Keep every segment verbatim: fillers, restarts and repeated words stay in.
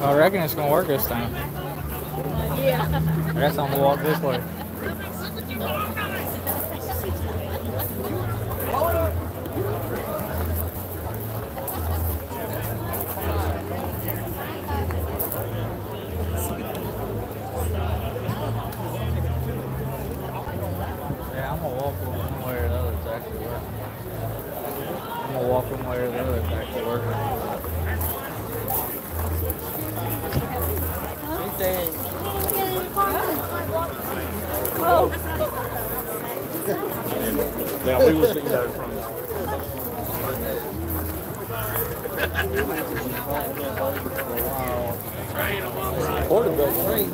I reckon it's gonna work this time. Yeah. I guess I'm gonna walk this way. Yeah, I'm gonna walk one way or the other. It's actually working. I'm gonna walk one way or the other. It's actually working. Oh. Yeah, we will see that from Portable train.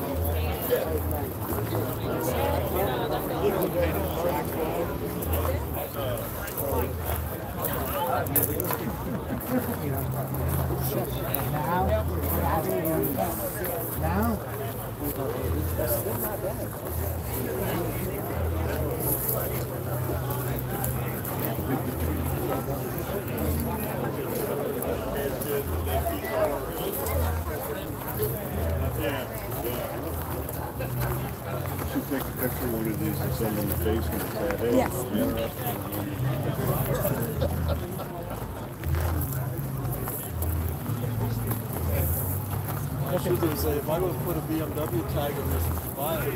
Now? should take a picture of one of these and send them to Facebook. Say, hey, Yes. I'm interested. I was going to say, if I would put a B M W tag in this and buy it,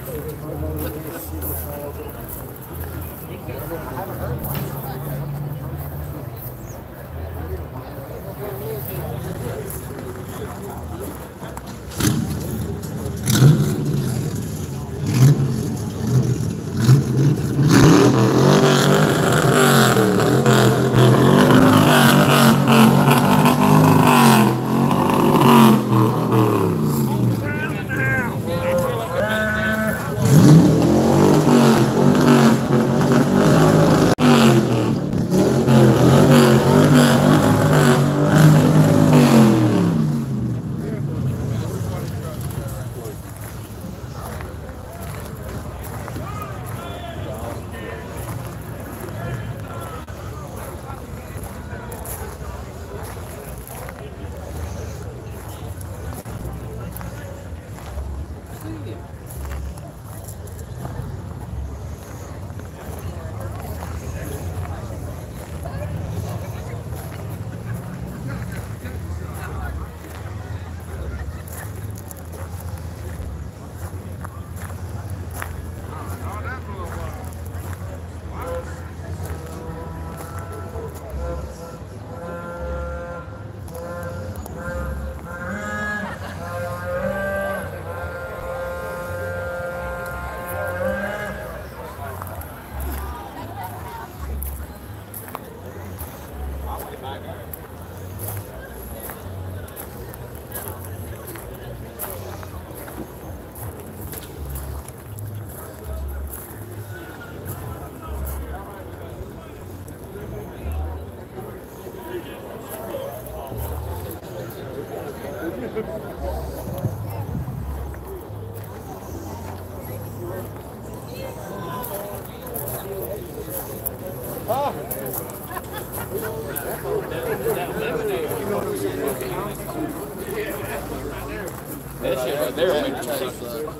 That shit right there will make you taste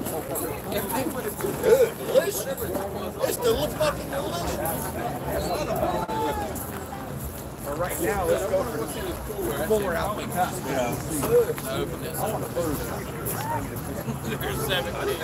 good, delicious. It's still fucking delicious. But right now, let's go for four out the cup. Yeah. I want to first. There's seventeen.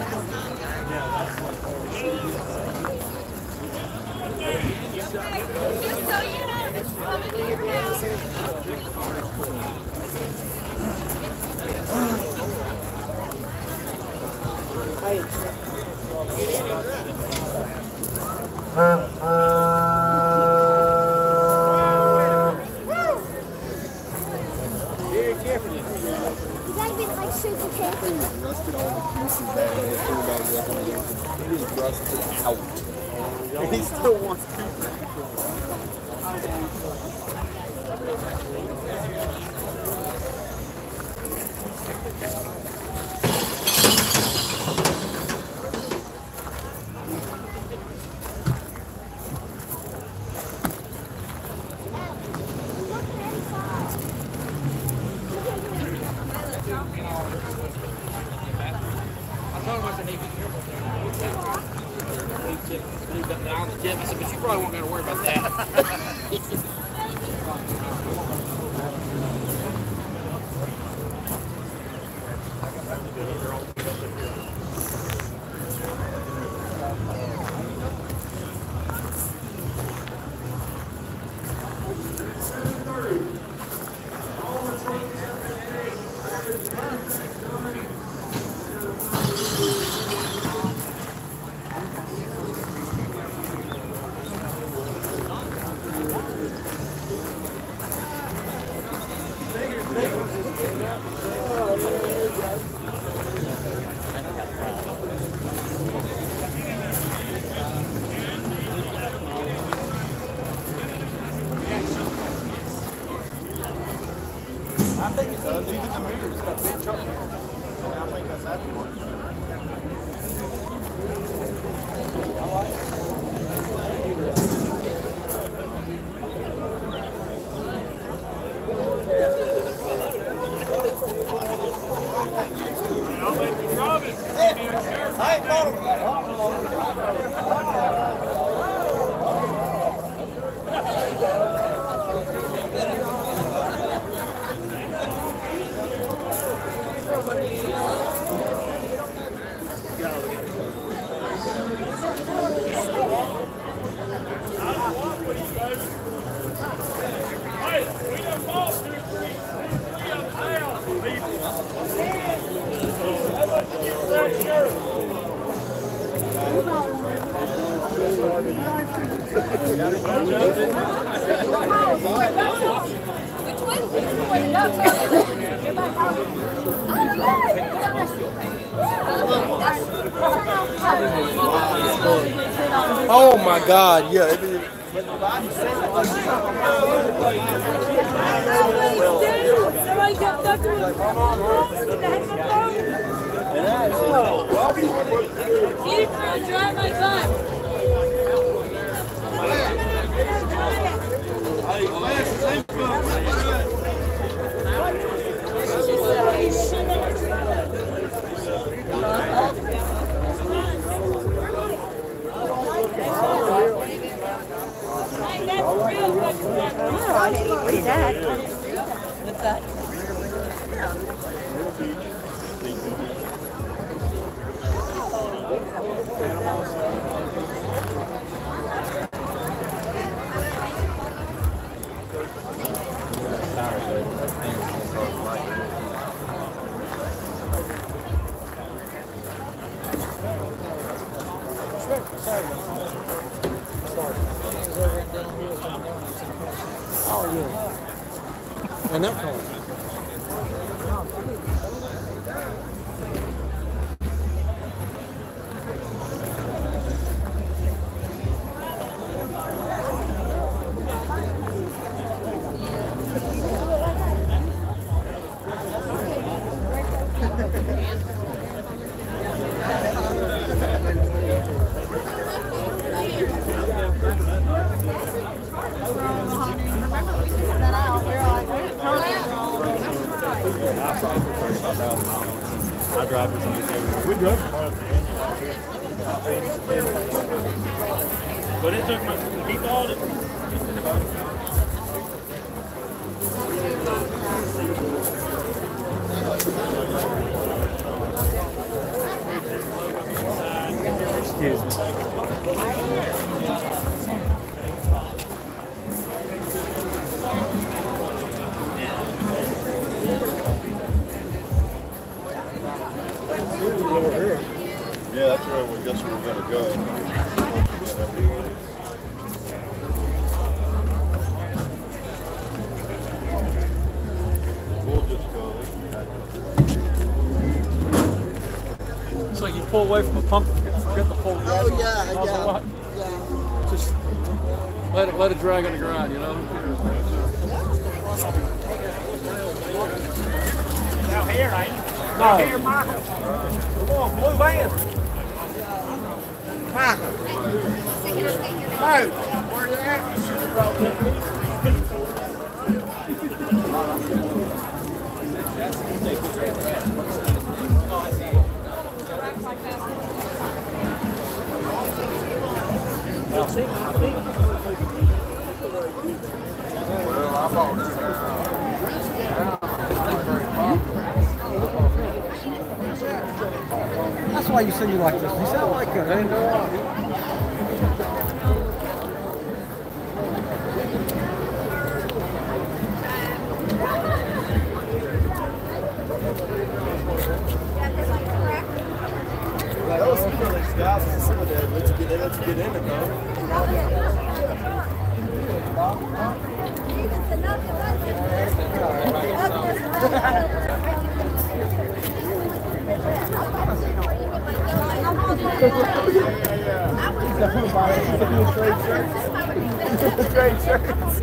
You gotta be like super careful. Rusted all the pieces that he threw about weapon. He was rusted out. And he still wants to. told him, I said, hey, be careful. He got down the tip. I said, but you probably won't got to worry about that. I think it does. Even the mirror's got big truck. I think that's that one. Oh my God! Yeah. It is. Somebody kept up to him. Keep trying to drive my car. What is that? What's that? Oh yeah. And that car. I drive this on the table. We drove tomorrow. But it took my, he thought it. Excuse me. Yeah, that's where we guess we were gonna go. We'll just go. It's like you pull away from a pump, forget the full drag. Oh yeah, Also, yeah. what? Yeah. Just let it let it drag on the ground, you know. Down here, ain't it? No. Down here, Michael. Come on, blue van. Michael. No. Where you at? That's why you sing you like this. You sound like it, eh? That was some Felix guys and some of that. Let you get, they let you get in it, though. Straight shirts.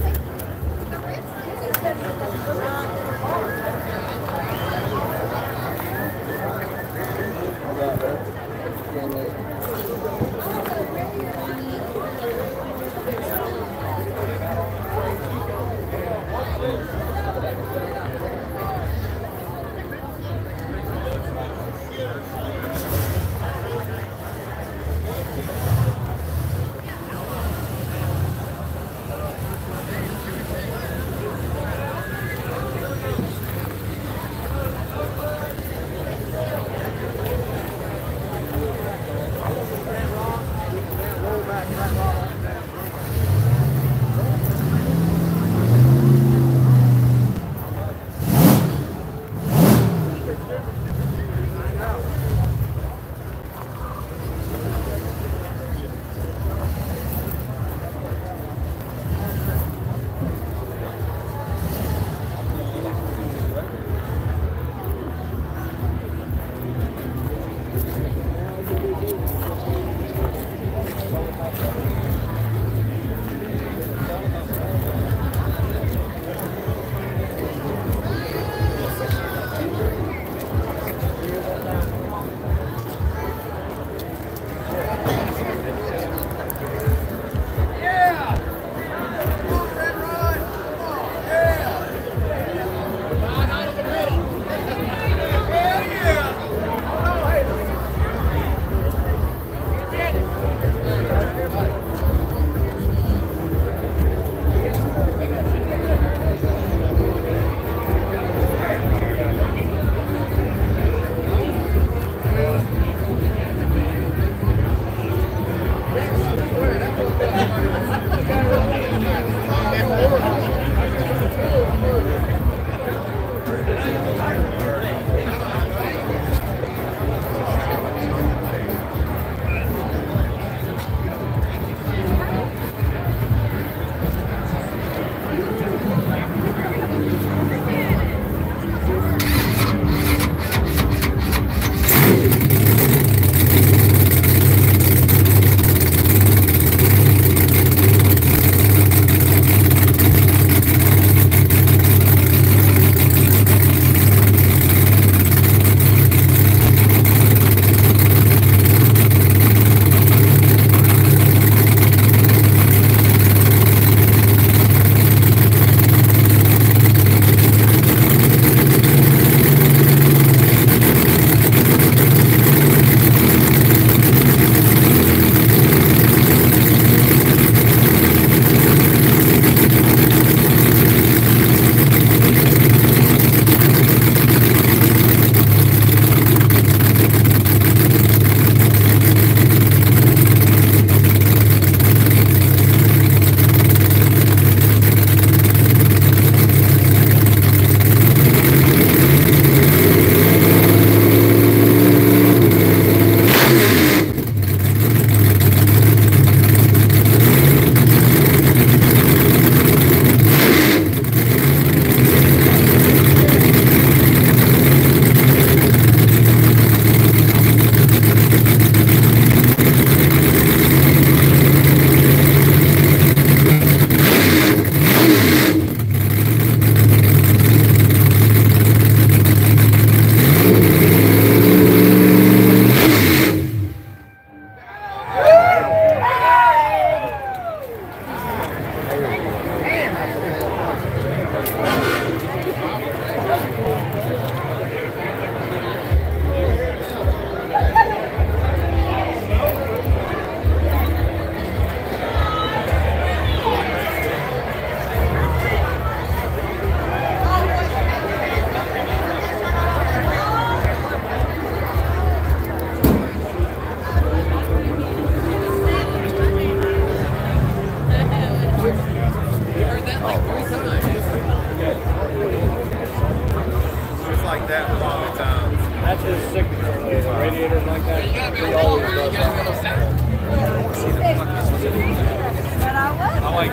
I like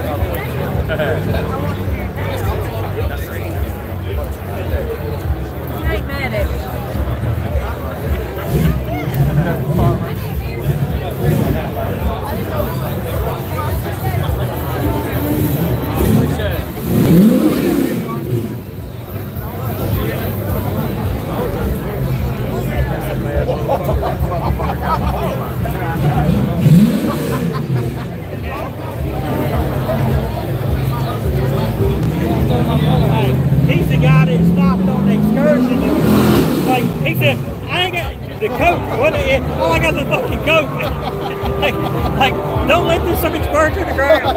Hey, medic. He's the guy that stopped on the excursion. Like, he said, I ain't got the coat. What is it? Oh, I got the fucking coat. like, like, don't let this sucker squirt to the ground.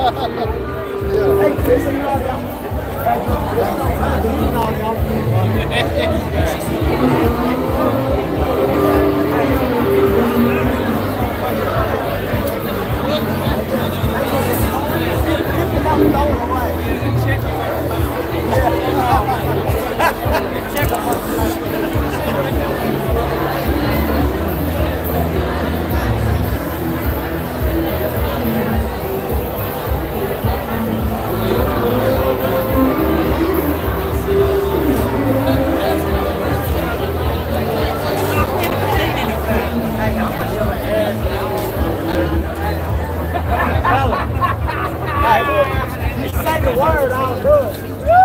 Say the word, I'll do it.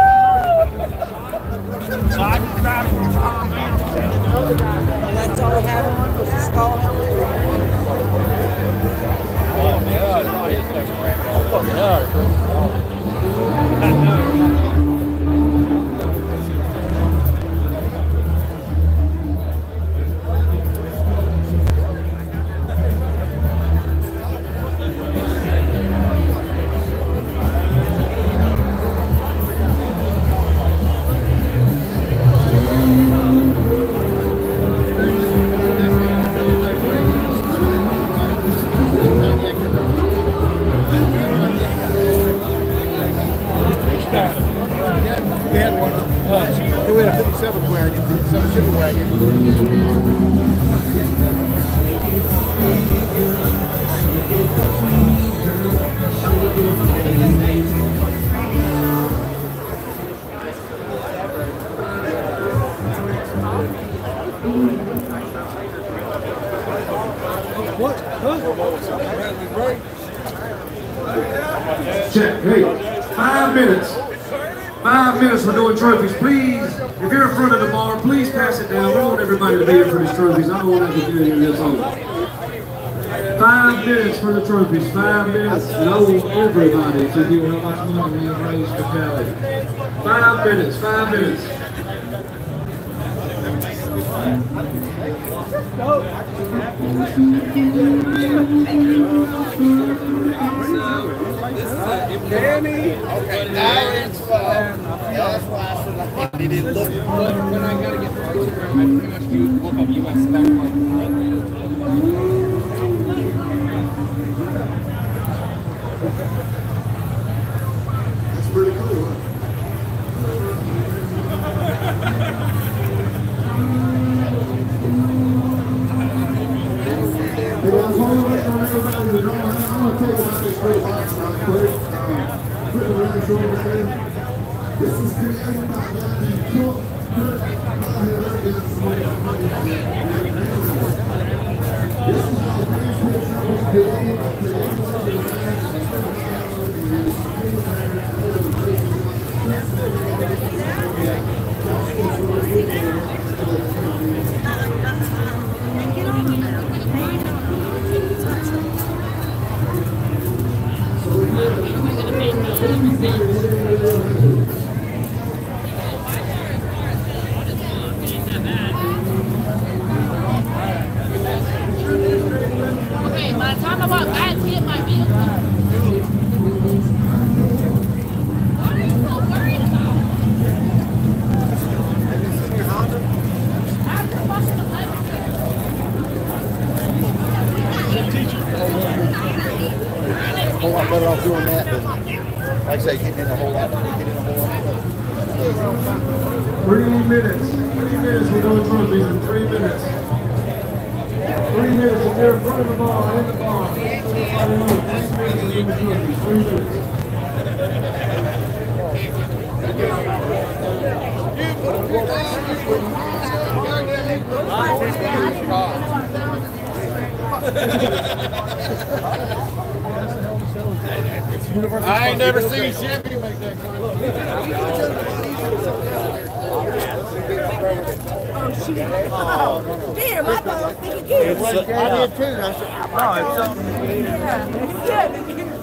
So I can drive from Tom Mountain. And that's all we have on was the skull helmet. We had one. We had a fifty-seven wagon, fifty-seven shipping wagon. What? Huh? Check. Hey, five minutes. Five minutes for doing trophies. Please, if you're in front of the bar, please pass it down. We want everybody to be here for these trophies. I don't want to have to do any of this over. Five minutes for the trophies. Five minutes. And I want everybody to do how much money we have raised for charity. Five minutes. Five minutes. Danny. Okay, now it's twelve. That's why I said like he didn't look. When I gotta get the picture, I pretty much do look up U S back one. That's pretty cool, huh? Hey, guys, hold on, wait on everybody to know. I'm going to tell you about this great box right quick. Put the right shoulder there. This is created by Matthew Cook. This is how the picture was created. Okay, by the time I walk back, get my vehicle. What are you so worried about? After washing the plate. A whole lot better off doing that than, like I say, getting in a whole lot, getting in a whole lot. Three minutes. Three minutes. We're doing trophies in three minutes. Three minutes if you're in front of the bar, in the bar. Three minutes to give the trophies. Three minutes. I ain't never seen Chevy make that kind of Damn, I thought I was thinking kids. I did too. I said, No, it's something. Yeah.